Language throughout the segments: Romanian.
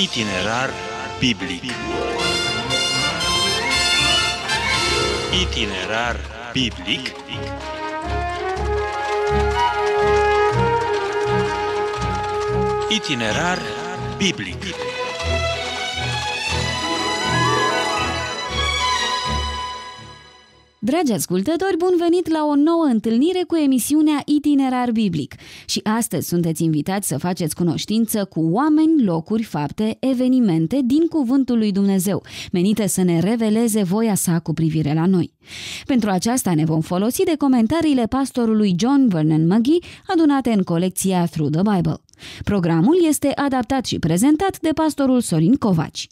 Itinerar biblic. Itinerar biblic. Itinerar biblic. Dragi ascultători, bun venit la o nouă întâlnire cu emisiunea Itinerar Biblic. Și astăzi sunteți invitați să faceți cunoștință cu oameni, locuri, fapte, evenimente din Cuvântul lui Dumnezeu, menite să ne reveleze voia sa cu privire la noi. Pentru aceasta ne vom folosi de comentariile pastorului John Vernon McGee, adunate în colecția Through the Bible. Programul este adaptat și prezentat de pastorul Sorin Covaci.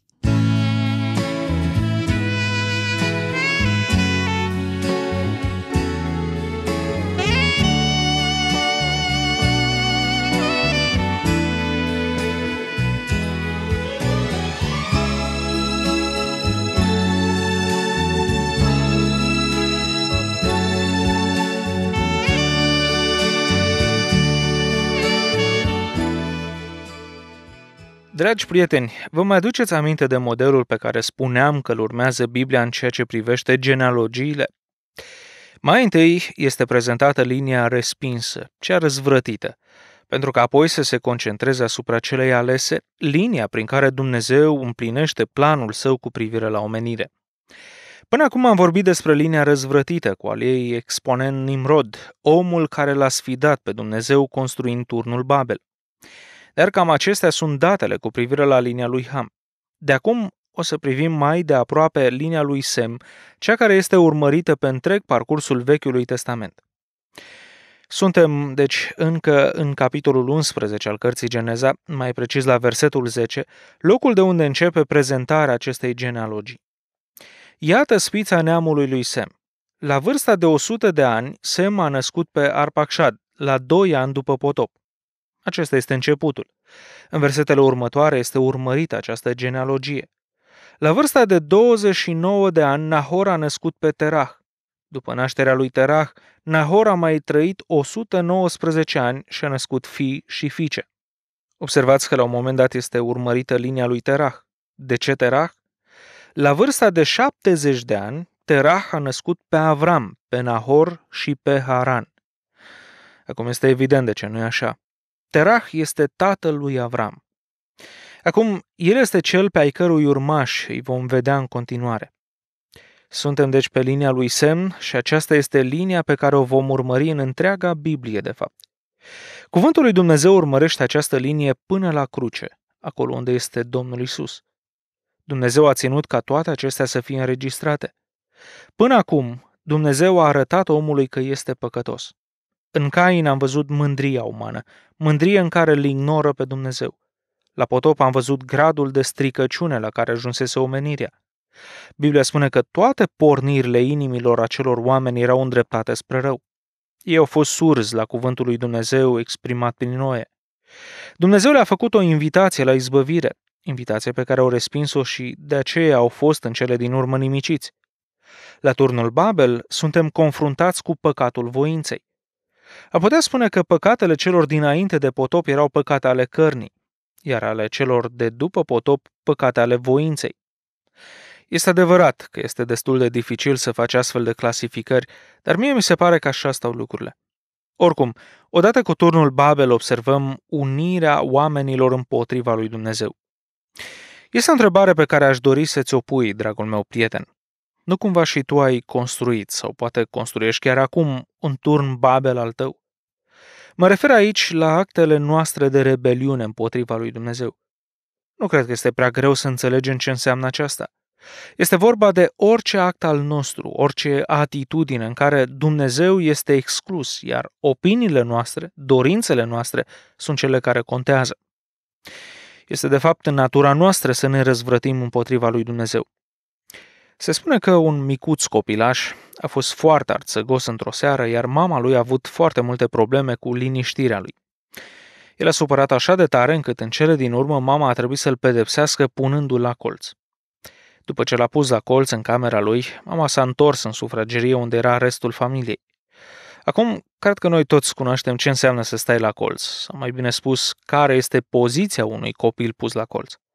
Dragi prieteni, vă mai aduceți aminte de modelul pe care spuneam că îl urmează Biblia în ceea ce privește genealogiile? Mai întâi este prezentată linia respinsă, cea răzvrătită, pentru că apoi să se concentreze asupra celei alese, linia prin care Dumnezeu împlinește planul său cu privire la omenire. Până acum am vorbit despre linia răzvrătită, cu al ei exponent Nimrod, omul care l-a sfidat pe Dumnezeu construind turnul Babel. Dar cam acestea sunt datele cu privire la linia lui Ham. De acum o să privim mai de aproape linia lui Sem, cea care este urmărită pe întreg parcursul Vechiului Testament. Suntem, deci, încă în capitolul 11 al cărții Geneza, mai precis la versetul 10, locul de unde începe prezentarea acestei genealogii. Iată sfița neamului lui Sem. La vârsta de 100 de ani, Sem a născut pe Arpacshad, la 2 ani după potop. Acesta este începutul. În versetele următoare este urmărită această genealogie. La vârsta de 29 de ani, Nahor a născut pe Terah. După nașterea lui Terah, Nahor a mai trăit 119 ani și a născut fii și fiice. Observați că la un moment dat este urmărită linia lui Terah. De ce Terah? La vârsta de 70 de ani, Terah a născut pe Avram, pe Nahor și pe Haran. Acum este evident de ce nu e așa. Terah este tatăl lui Avram. Acum, el este cel pe ai cărui urmași îi vom vedea în continuare. Suntem deci pe linia lui Sem și aceasta este linia pe care o vom urmări în întreaga Biblie, de fapt. Cuvântul lui Dumnezeu urmărește această linie până la cruce, acolo unde este Domnul Isus. Dumnezeu a ținut ca toate acestea să fie înregistrate. Până acum, Dumnezeu a arătat omului că este păcătos. În Cain am văzut mândria umană, mândrie în care îl ignoră pe Dumnezeu. La potop am văzut gradul de stricăciune la care ajunsese omenirea. Biblia spune că toate pornirile inimilor acelor oameni erau îndreptate spre rău. Ei au fost surzi la cuvântul lui Dumnezeu exprimat prin Noe. Dumnezeu le-a făcut o invitație la izbăvire, invitație pe care au respins-o și de aceea au fost în cele din urmă nimiciți. La turnul Babel suntem confruntați cu păcatul voinței. Am putea spune că păcatele celor dinainte de potop erau păcate ale cărnii, iar ale celor de după potop păcate ale voinței. Este adevărat că este destul de dificil să faci astfel de clasificări, dar mie mi se pare că așa stau lucrurile. Oricum, odată cu turnul Babel observăm unirea oamenilor împotriva lui Dumnezeu. Este o întrebare pe care aș dori să-ți o pui, dragul meu prieten. Nu cumva și tu ai construit sau poate construiești chiar acum un turn Babel al tău? Mă refer aici la actele noastre de rebeliune împotriva lui Dumnezeu. Nu cred că este prea greu să înțelegem ce înseamnă aceasta. Este vorba de orice act al nostru, orice atitudine în care Dumnezeu este exclus, iar opiniile noastre, dorințele noastre sunt cele care contează. Este de fapt în natura noastră să ne răzvrătim împotriva lui Dumnezeu. Se spune că un micuț copilaș a fost foarte arțăgos într-o seară, iar mama lui a avut foarte multe probleme cu liniștirea lui. El a supărat așa de tare încât în cele din urmă mama a trebuit să-l pedepsească punându-l la colț. După ce l-a pus la colț în camera lui, mama s-a întors în sufragerie unde era restul familiei. Acum, cred că noi toți cunoaștem ce înseamnă să stai la colț, sau mai bine spus, care este poziția unui copil pus la colț.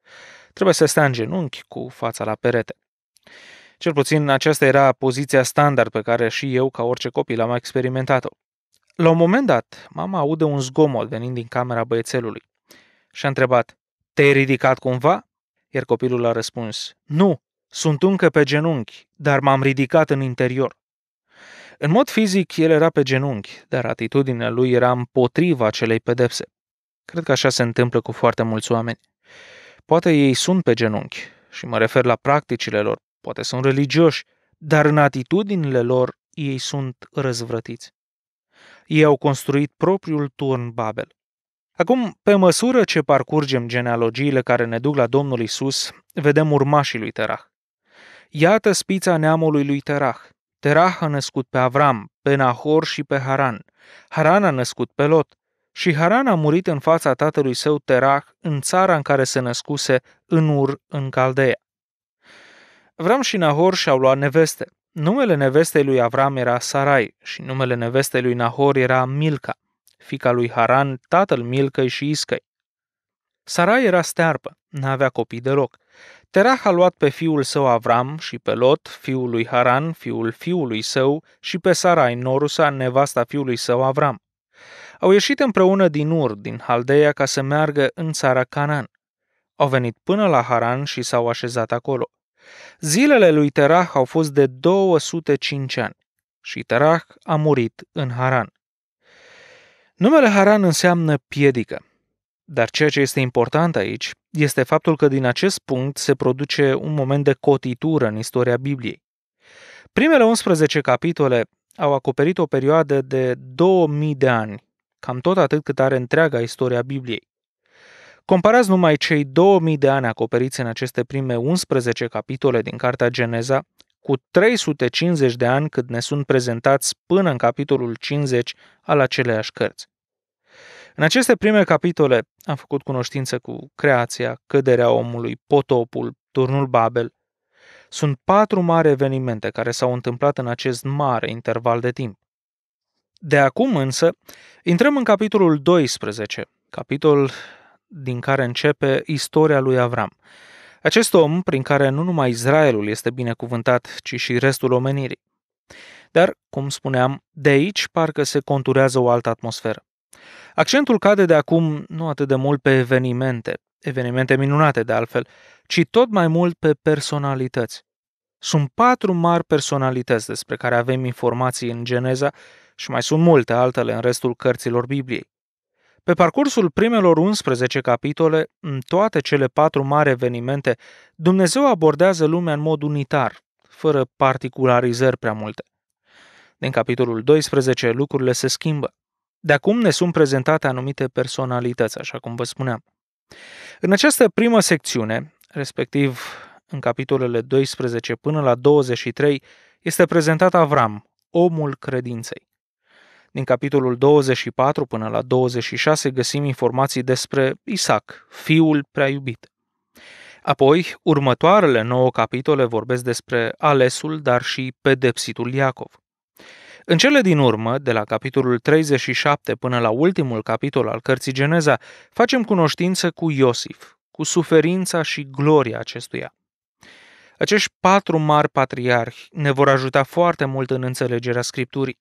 Trebuie să stea în genunchi cu fața la perete. Cel puțin aceasta era poziția standard pe care și eu, ca orice copil, am experimentat-o. La un moment dat, mama aude un zgomot venind din camera băiețelului și a întrebat: "Te-ai ridicat cumva?" Iar copilul a răspuns: "Nu, sunt încă pe genunchi, dar m-am ridicat în interior." În mod fizic, el era pe genunchi, dar atitudinea lui era împotriva acelei pedepse. Cred că așa se întâmplă cu foarte mulți oameni. Poate ei sunt pe genunchi, și mă refer la practicile lor, poate sunt religioși, dar în atitudinile lor ei sunt răzvrătiți. Ei au construit propriul turn Babel. Acum, pe măsură ce parcurgem genealogiile care ne duc la Domnul Isus, vedem urmașii lui Terah. Iată spița neamului lui Terah. Terah a născut pe Avram, pe Nahor și pe Haran. Haran a născut pe Lot. Și Haran a murit în fața tatălui său Terah în țara în care se născuse, în Ur, în Caldeea. Avram și Nahor și-au luat neveste. Numele nevestei lui Avram era Sarai și numele nevestei lui Nahor era Milca, fiica lui Haran, tatăl Milcăi și Iscăi. Sarai era stearpă, n-avea copii deloc. Terah a luat pe fiul său Avram și pe Lot, fiul lui Haran, fiul fiului său, și pe Sarai, norusa, nevasta fiului său Avram. Au ieșit împreună din Ur, din Haldeia, ca să meargă în țara Canaan. Au venit până la Haran și s-au așezat acolo. Zilele lui Terah au fost de 205 ani și Terah a murit în Haran. Numele Haran înseamnă piedică, dar ceea ce este important aici este faptul că din acest punct se produce un moment de cotitură în istoria Bibliei. Primele 11 capitole au acoperit o perioadă de 2000 de ani, cam tot atât cât are întreaga istoria Bibliei. Comparați numai cei 2000 de ani acoperiți în aceste prime 11 capitole din Cartea Geneza cu 350 de ani cât ne sunt prezentați până în capitolul 50 al aceleiași cărți. În aceste prime capitole am făcut cunoștință cu creația, căderea omului, potopul, turnul Babel. Sunt 4 mari evenimente care s-au întâmplat în acest mare interval de timp. De acum însă, intrăm în capitolul 12, capitol din care începe istoria lui Avram. Acest om prin care nu numai Israelul este binecuvântat, ci și restul omenirii. Dar, cum spuneam, de aici parcă se conturează o altă atmosferă. Accentul cade de acum nu atât de mult pe evenimente minunate de altfel, ci tot mai mult pe personalități. Sunt 4 mari personalități despre care avem informații în Geneza și mai sunt multe altele în restul cărților Bibliei. Pe parcursul primelor 11 capitole, în toate cele 4 mari evenimente, Dumnezeu abordează lumea în mod unitar, fără particularizări prea multe. Din capitolul 12 lucrurile se schimbă. De acum ne sunt prezentate anumite personalități, așa cum vă spuneam. În această primă secțiune, respectiv în capitolele 12 până la 23, este prezentat Avram, omul credinței. Din capitolul 24 până la 26 găsim informații despre Isaac, fiul prea iubit. Apoi, următoarele 9 capitole vorbesc despre alesul, dar și pedepsitul Iacov. În cele din urmă, de la capitolul 37 până la ultimul capitol al cărții Geneza, facem cunoștință cu Iosif, cu suferința și gloria acestuia. Acești 4 mari patriarhi ne vor ajuta foarte mult în înțelegerea Scripturii.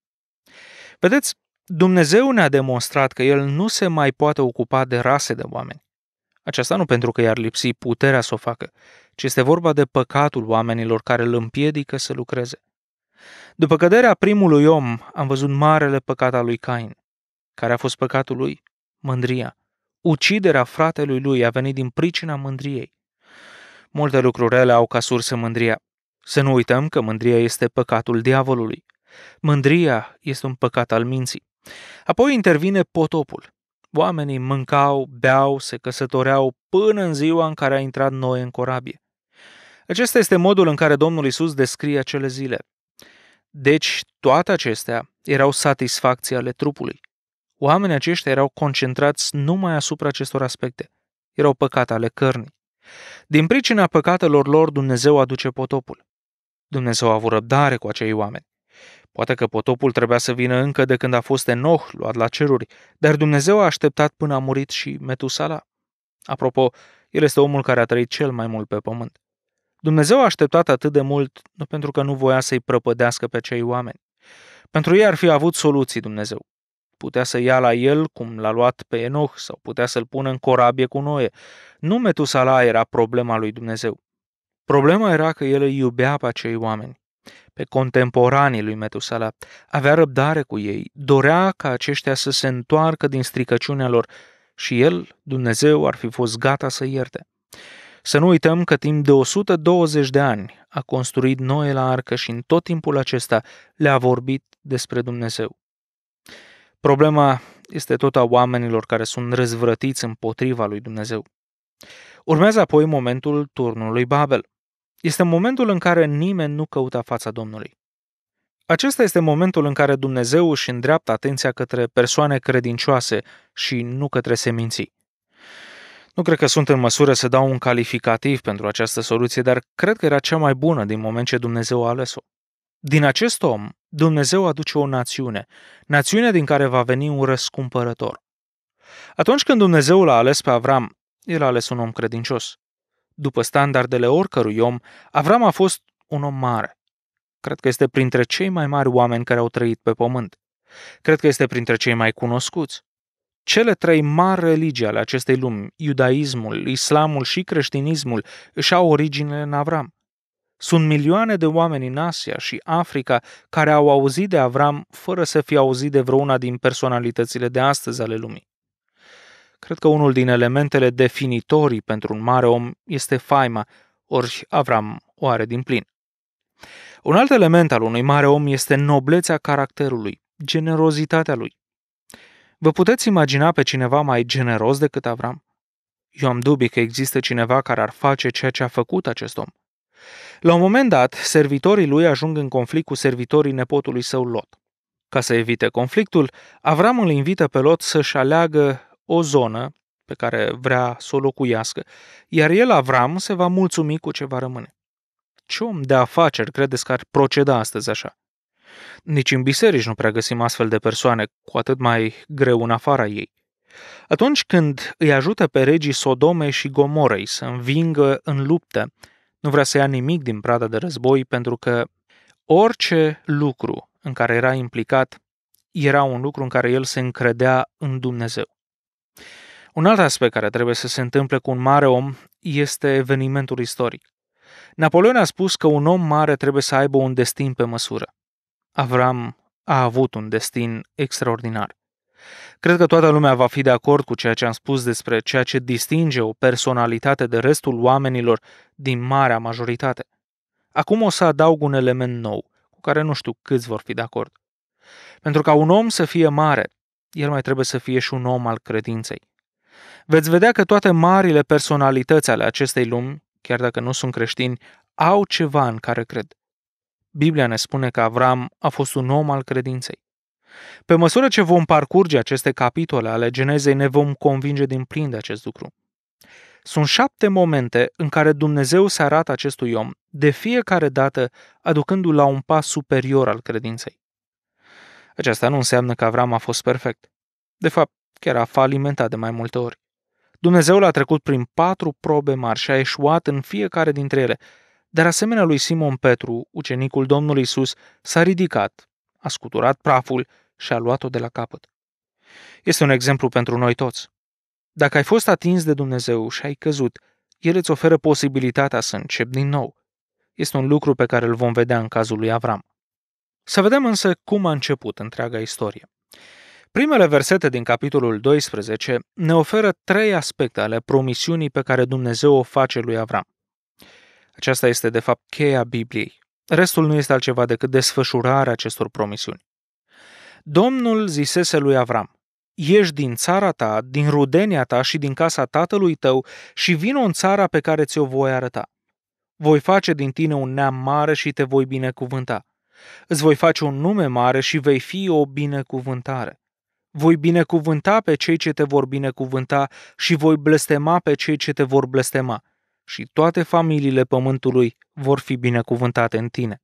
Vedeți, Dumnezeu ne-a demonstrat că El nu se mai poate ocupa de rase de oameni. Aceasta nu pentru că i-ar lipsi puterea să o facă, ci este vorba de păcatul oamenilor care îl împiedică să lucreze. După căderea primului om, am văzut marele păcat al lui Cain. Care a fost păcatul lui? Mândria. Uciderea fratelui lui a venit din pricina mândriei. Multe lucruri rele au ca sursă mândria. Să nu uităm că mândria este păcatul diavolului. Mândria este un păcat al minții. Apoi intervine potopul. Oamenii mâncau, beau, se căsătoreau până în ziua în care a intrat Noe în corabie. Acesta este modul în care Domnul Iisus descrie acele zile. Deci, toate acestea erau satisfacții ale trupului. Oamenii aceștia erau concentrați numai asupra acestor aspecte. Erau păcate ale cărnii. Din pricina păcatelor lor, Dumnezeu aduce potopul. Dumnezeu a avut răbdare cu acei oameni. Poate că potopul trebuia să vină încă de când a fost Enoch luat la ceruri, dar Dumnezeu a așteptat până a murit și Metusala. Apropo, El este omul care a trăit cel mai mult pe pământ. Dumnezeu a așteptat atât de mult nu pentru că nu voia să-i prăpădească pe cei oameni. Pentru ei ar fi avut soluții Dumnezeu. Putea să ia la el cum l-a luat pe Enoch sau putea să-l pună în corabie cu Noe. Nu Metusala era problema lui Dumnezeu. Problema era că el îi iubea pe acei oameni, pe contemporanii lui Metusala. Avea răbdare cu ei, dorea ca aceștia să se întoarcă din stricăciunea lor și el, Dumnezeu, ar fi fost gata să ierte. Să nu uităm că timp de 120 de ani a construit Noe la arcă și în tot timpul acesta le-a vorbit despre Dumnezeu. Problema este tot a oamenilor care sunt răzvrătiți împotriva lui Dumnezeu. Urmează apoi momentul turnului Babel. Este momentul în care nimeni nu căuta fața Domnului. Acesta este momentul în care Dumnezeu își îndreaptă atenția către persoane credincioase și nu către seminții. Nu cred că sunt în măsură să dau un calificativ pentru această soluție, dar cred că era cea mai bună din moment ce Dumnezeu a ales-o. Din acest om, Dumnezeu aduce o națiune din care va veni un răscumpărător. Atunci când Dumnezeu l-a ales pe Avram, el a ales un om credincios. După standardele oricărui om, Avram a fost un om mare. Cred că este printre cei mai mari oameni care au trăit pe pământ. Cred că este printre cei mai cunoscuți. Cele trei mari religii ale acestei lumi, iudaismul, islamul și creștinismul, își au originele în Avram. Sunt milioane de oameni în Asia și Africa care au auzit de Avram fără să fie auzit de vreuna din personalitățile de astăzi ale lumii. Cred că unul din elementele definitorii pentru un mare om este faima, ori Avram o are din plin. Un alt element al unui mare om este noblețea caracterului, generozitatea lui. Vă puteți imagina pe cineva mai generos decât Avram? Eu am dubii că există cineva care ar face ceea ce a făcut acest om. La un moment dat, servitorii lui ajung în conflict cu servitorii nepotului său Lot. Ca să evite conflictul, Avram îl invită pe Lot să-și aleagă o zonă pe care vrea să o locuiască, iar el, Avram, se va mulțumi cu ce va rămâne. Ce om de afaceri credeți că ar proceda astăzi așa? Nici în biserici nu prea găsim astfel de persoane, cu atât mai greu în afara ei. Atunci când îi ajută pe regii Sodomei și Gomorei să învingă în luptă, nu vrea să ia nimic din prada de război pentru că orice lucru în care era implicat era un lucru în care el se încredea în Dumnezeu. Un alt aspect care trebuie să se întâmple cu un mare om este evenimentul istoric. Napoleon a spus că un om mare trebuie să aibă un destin pe măsură. Avram a avut un destin extraordinar. Cred că toată lumea va fi de acord cu ceea ce am spus despre ceea ce distinge o personalitate de restul oamenilor din marea majoritate. Acum o să adaug un element nou, cu care nu știu câți vor fi de acord. Pentru ca un om să fie mare, el mai trebuie să fie și un om al credinței. Veți vedea că toate marile personalități ale acestei lumi, chiar dacă nu sunt creștini, au ceva în care cred. Biblia ne spune că Avram a fost un om al credinței. Pe măsură ce vom parcurge aceste capitole ale Genezei, ne vom convinge din plin de acest lucru. Sunt 7 momente în care Dumnezeu se arată acestui om, de fiecare dată aducându-l la un pas superior al credinței. Aceasta nu înseamnă că Avram a fost perfect. De fapt, chiar a falimentat de mai multe ori. Dumnezeu l-a trecut prin 4 probe mari și a eșuat în fiecare dintre ele, dar asemenea lui Simon Petru, ucenicul Domnului Iisus, s-a ridicat, a scuturat praful și a luat-o de la capăt. Este un exemplu pentru noi toți. Dacă ai fost atins de Dumnezeu și ai căzut, El îți oferă posibilitatea să începi din nou. Este un lucru pe care îl vom vedea în cazul lui Avram. Să vedem însă cum a început întreaga istorie. Primele versete din capitolul 12 ne oferă 3 aspecte ale promisiunii pe care Dumnezeu o face lui Avram. Aceasta este de fapt cheia Bibliei. Restul nu este altceva decât desfășurarea acestor promisiuni. Domnul zisese lui Avram: ieși din țara ta, din rudenia ta și din casa tatălui tău și vino în țara pe care ți-o voi arăta. Voi face din tine un neam mare și te voi binecuvânta. Îți voi face un nume mare și vei fi o binecuvântare. Voi binecuvânta pe cei ce te vor binecuvânta și voi blestema pe cei ce te vor blestema. Și toate familiile pământului vor fi binecuvântate în tine.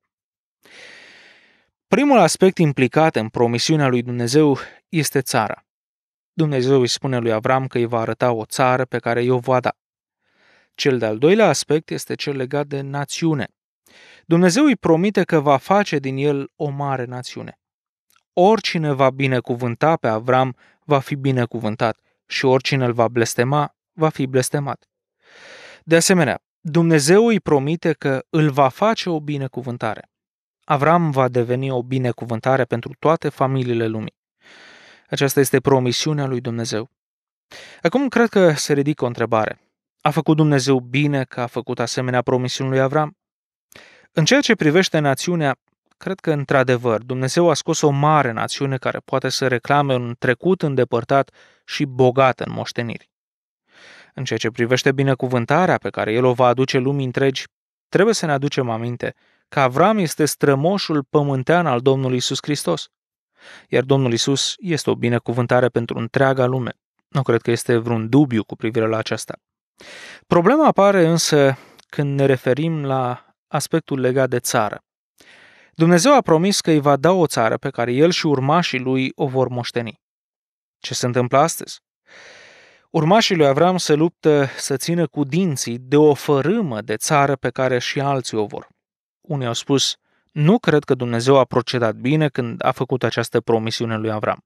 Primul aspect implicat în promisiunea lui Dumnezeu este țara. Dumnezeu îi spune lui Avram că îi va arăta o țară pe care i-o va da. Cel de-al doilea aspect este cel legat de națiune. Dumnezeu îi promite că va face din el o mare națiune. Oricine va binecuvânta pe Avram va fi binecuvântat și oricine îl va blestema va fi blestemat. De asemenea, Dumnezeu îi promite că îl va face o binecuvântare. Avram va deveni o binecuvântare pentru toate familiile lumii. Aceasta este promisiunea lui Dumnezeu. Acum cred că se ridică o întrebare. A făcut Dumnezeu bine că a făcut asemenea promisiuni lui Avram? În ceea ce privește națiunea, cred că într-adevăr Dumnezeu a scos o mare națiune care poate să reclame un trecut îndepărtat și bogat în moșteniri. În ceea ce privește binecuvântarea pe care El o va aduce lumii întregi, trebuie să ne aducem aminte că Avram este strămoșul pământean al Domnului Iisus Hristos. Iar Domnul Iisus este o binecuvântare pentru întreaga lume. Nu cred că este vreun dubiu cu privire la aceasta. Problema apare însă când ne referim la aspectul legat de țară. Dumnezeu a promis că îi va da o țară pe care el și urmașii lui o vor moșteni. Ce se întâmplă astăzi? Urmașii lui Avram se luptă să țină cu dinții de o fărâmă de țară pe care și alții o vor. Unii au spus, nu cred că Dumnezeu a procedat bine când a făcut această promisiune lui Avram.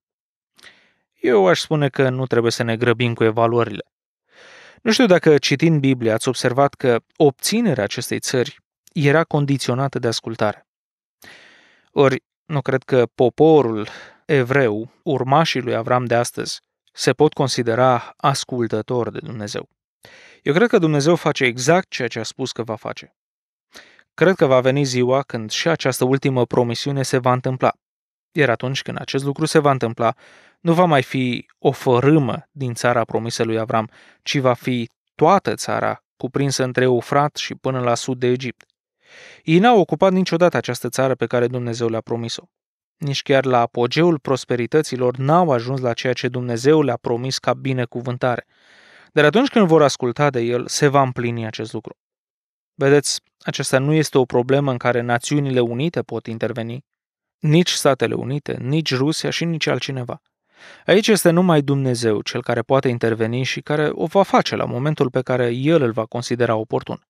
Eu aș spune că nu trebuie să ne grăbim cu evaluările. Nu știu dacă citind Biblia ați observat că obținerea acestei țări era condiționată de ascultare. Ori nu cred că poporul evreu, urmașii lui Avram de astăzi, se pot considera ascultători de Dumnezeu. Eu cred că Dumnezeu face exact ceea ce a spus că va face. Cred că va veni ziua când și această ultimă promisiune se va întâmpla. Iar atunci când acest lucru se va întâmpla, nu va mai fi o fărâmă din țara promisă lui Avram, ci va fi toată țara cuprinsă între Eufrat și până la sud de Egipt. Ei n-au ocupat niciodată această țară pe care Dumnezeu le-a promis-o. Nici chiar la apogeul prosperităților n-au ajuns la ceea ce Dumnezeu le-a promis ca binecuvântare. Dar atunci când vor asculta de El, se va împlini acest lucru. Vedeți, aceasta nu este o problemă în care Națiunile Unite pot interveni, nici Statele Unite, nici Rusia și nici altcineva. Aici este numai Dumnezeu cel care poate interveni și care o va face la momentul pe care El îl va considera oportun.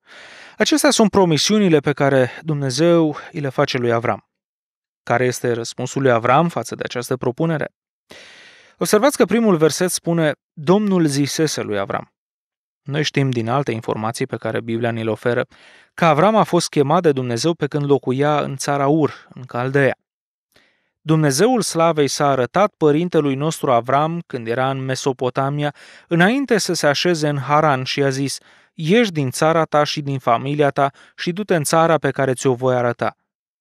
Acestea sunt promisiunile pe care Dumnezeu îi le face lui Avram. Care este răspunsul lui Avram față de această propunere? Observați că primul verset spune, Domnul zisese lui Avram. Noi știm din alte informații pe care Biblia ni le oferă că Avram a fost chemat de Dumnezeu pe când locuia în țara Ur, în Caldeea. Dumnezeul slavei s-a arătat părintelui nostru Avram când era în Mesopotamia, înainte să se așeze în Haran și a zis, ieși din țara ta și din familia ta și du-te în țara pe care ți-o voi arăta.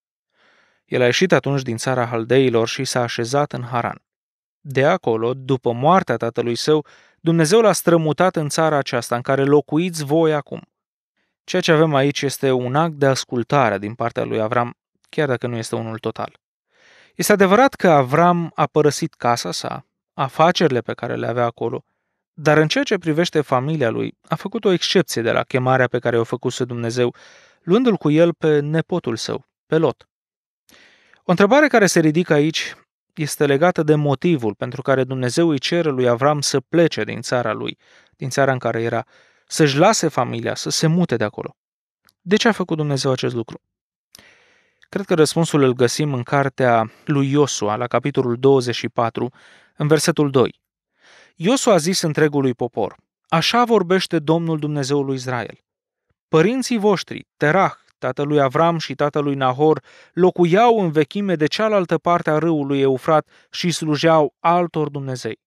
El a ieșit atunci din țara Haldeilor și s-a așezat în Haran. De acolo, după moartea tatălui său, Dumnezeu l-a strămutat în țara aceasta în care locuiți voi acum. Ceea ce avem aici este un act de ascultare din partea lui Avram, chiar dacă nu este unul total. Este adevărat că Avram a părăsit casa sa, afacerile pe care le avea acolo, dar în ceea ce privește familia lui, a făcut o excepție de la chemarea pe care o făcuse Dumnezeu, luându-l cu el pe nepotul său, pe Lot. O întrebare care se ridică aici este legată de motivul pentru care Dumnezeu îi cere lui Avram să plece din țara lui, din țara în care era, să-și lase familia, să se mute de acolo. De ce a făcut Dumnezeu acest lucru? Cred că răspunsul îl găsim în cartea lui Iosua, la capitolul 24, în versetul 2. Iosua a zis întregului popor, așa vorbește Domnul Dumnezeul lui Israel. Părinții voștri, Terah, tatălui Avram și tatălui Nahor, locuiau în vechime de cealaltă parte a râului Eufrat și slujeau altor Dumnezei.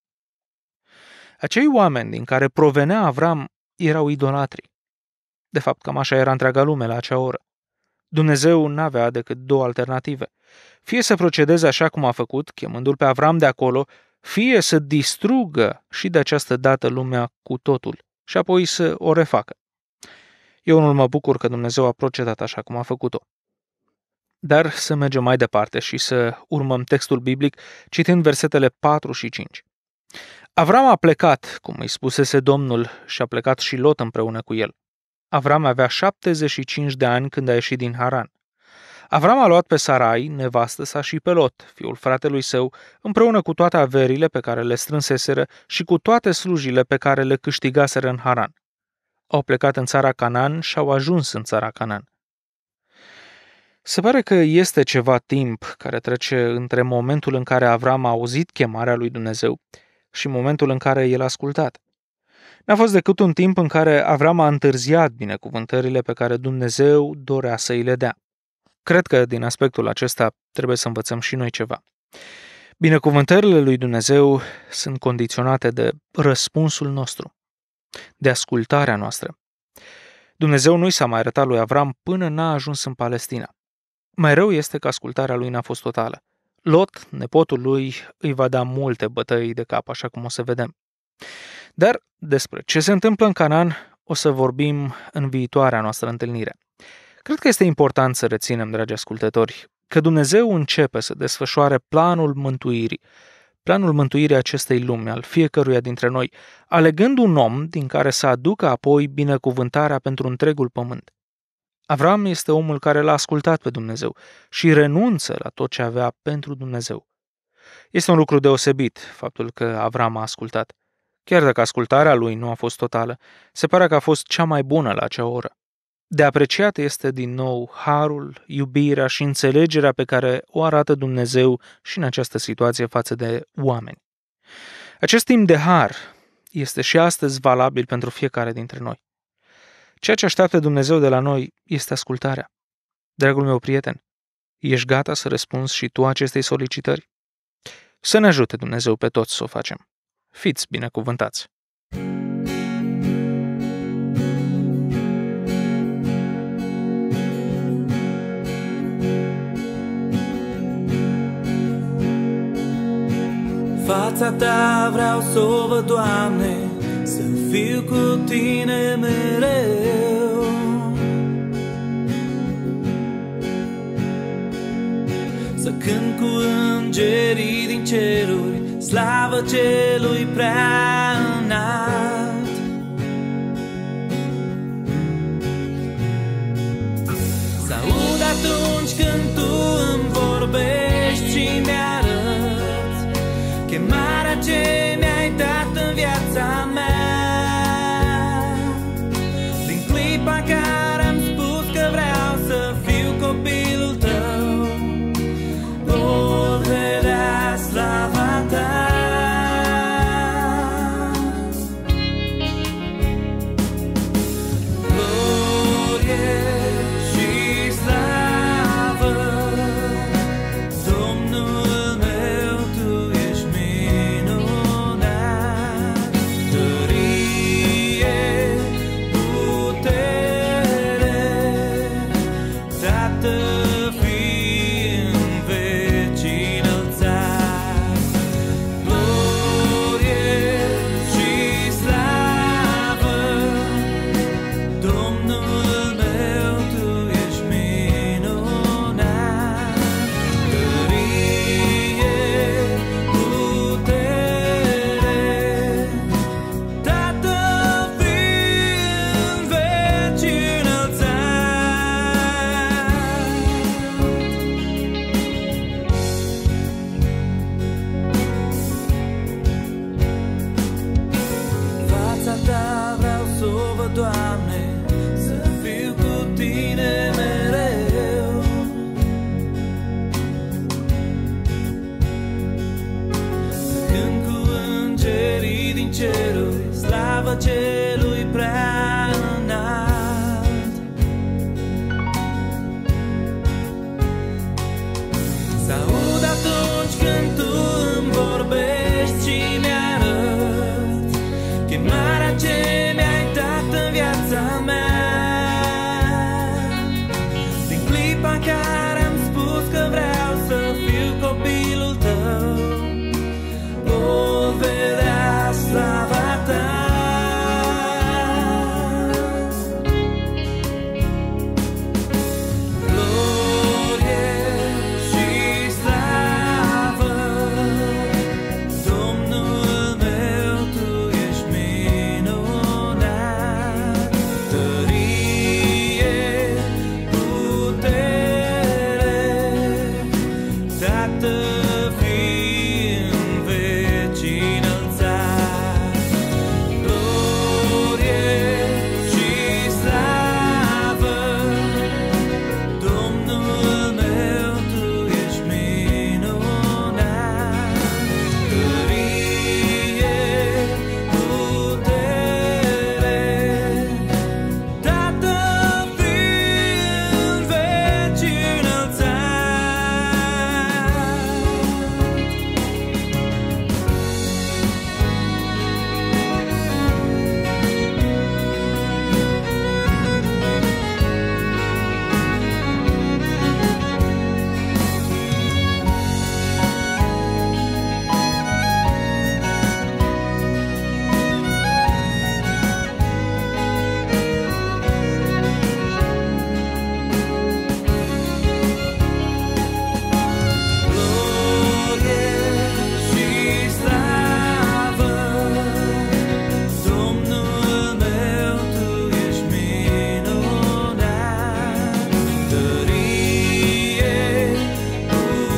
Acei oameni din care provenea Avram erau idolatri. De fapt, cam așa era întreaga lume la acea oră. Dumnezeu n-avea decât două alternative. Fie să procedeze așa cum a făcut, chemându-l pe Avram de acolo, fie să distrugă și de această dată lumea cu totul și apoi să o refacă. Eu unul mă bucur că Dumnezeu a procedat așa cum a făcut-o. Dar să mergem mai departe și să urmăm textul biblic citind versetele 4 și 5. Avram a plecat, cum îi spusese Domnul, și a plecat și Lot împreună cu el. Avram avea 75 de ani când a ieșit din Haran. Avram a luat pe Sarai, nevastă sa, și pe Lot, fiul fratelui său, împreună cu toate averile pe care le strânseseră și cu toate slujile pe care le câștigaseră în Haran. au plecat în țara Canaan și au ajuns în țara Canaan. Se pare că este ceva timp care trece între momentul în care Avram a auzit chemarea lui Dumnezeu și momentul în care el a ascultat. N-a fost decât un timp în care Avram a întârziat binecuvântările pe care Dumnezeu dorea să îi le dea. Cred că din aspectul acesta trebuie să învățăm și noi ceva. Binecuvântările lui Dumnezeu sunt condiționate de răspunsul nostru, de ascultarea noastră. Dumnezeu nu i s-a mai arătat lui Avram până n-a ajuns în Palestina. Mai rău este că ascultarea lui n-a fost totală. Lot, nepotul lui, îi va da multe bătăi de cap, așa cum o să vedem. Dar despre ce se întâmplă în Canaan o să vorbim în viitoarea noastră întâlnire. Cred că este important să reținem, dragi ascultători, că Dumnezeu începe să desfășoare planul mântuirii acestei lumi, al fiecăruia dintre noi, alegând un om din care să aducă apoi binecuvântarea pentru întregul pământ. Avram este omul care l-a ascultat pe Dumnezeu și renunță la tot ce avea pentru Dumnezeu. Este un lucru deosebit faptul că Avram a ascultat. Chiar dacă ascultarea lui nu a fost totală, se pare că a fost cea mai bună la acea oră. De apreciat este din nou harul, iubirea și înțelegerea pe care o arată Dumnezeu și în această situație față de oameni. Acest timp de har este și astăzi valabil pentru fiecare dintre noi. Ceea ce așteaptă Dumnezeu de la noi este ascultarea. Dragul meu prieten, ești gata să răspunzi și tu acestei solicitări? Să ne ajute Dumnezeu pe toți să o facem. Fiți binecuvântați! Fața ta vreau să o văd, Doamne, să fiu cu tine mereu. Să cânt cu îngerii din ceruri slavă celui prea înalt. Să aud atunci când tu îmi vorbești și mi-arăți chemarea ce mi-ai dat în viața mea. Din clipa în care am spus că vreau să fiu copilul tău, vor vedea slava ta. Glorie și slavă, Domnul meu, tu ești minunat. Tărie, putere, Tată, fi în veci înălțat. Glorie și slavă, Domnul meu, tu ești minunat. Tărie, putere, Tată, fi în veci înălțat. Fața ta vreau să o văd, Doamne, să fiu cu tine mereu. Să cânt cu îngerii din ceruri slavă celui prea înalt. Să aud atunci când tu îmi vorbești și mi-arăți chemarea ce mi-ai dat în viața mea. Din clipa în care am spus că vreau să fiu copilul tău, vor vedea slava ta. Glorie și slavă, Domnul meu, tu ești minunat. Tărie, putere, Tată, fi în veci înălțat. Glorie și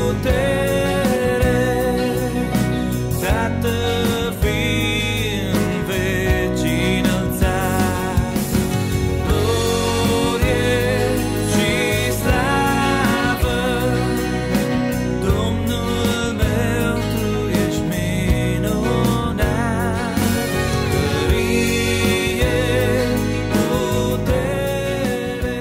putere, Tată fi în veci înălțat. Glorie și slavă, Domnul meu, Tu ești minunat. Tărie, putere,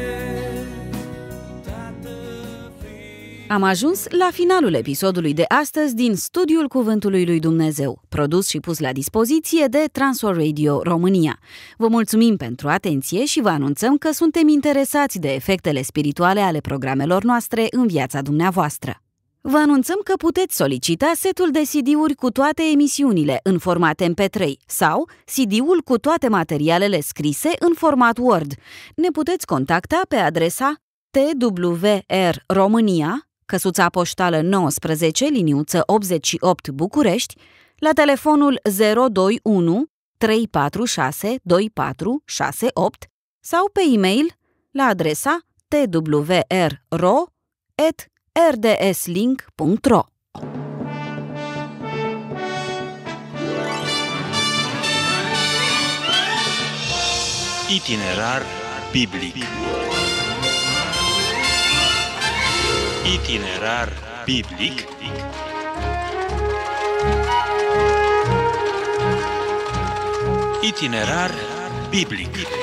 Tată fi. Am ajuns la finalul episodului de astăzi din Studiul Cuvântului lui Dumnezeu, produs și pus la dispoziție de Transworld Radio România. Vă mulțumim pentru atenție și vă anunțăm că suntem interesați de efectele spirituale ale programelor noastre în viața dumneavoastră. Vă anunțăm că puteți solicita setul de CD-uri cu toate emisiunile în format MP3 sau CD-ul cu toate materialele scrise în format Word. Ne puteți contacta pe adresa TWR România, căsuța poștală 19, liniuță 88 București, la telefonul 021 346 2468 sau pe e-mail la adresa twrro@rdslink.ro. Itinerar biblic. Itinerar biblic. Itinerar biblic.